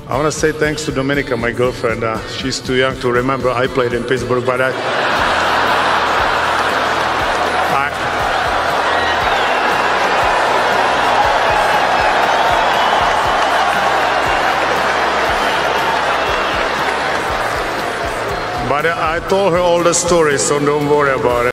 I want to say thanks to Dominica, my girlfriend. She's too young to remember I played in Pittsburgh, but I told her all the stories, so don't worry about it.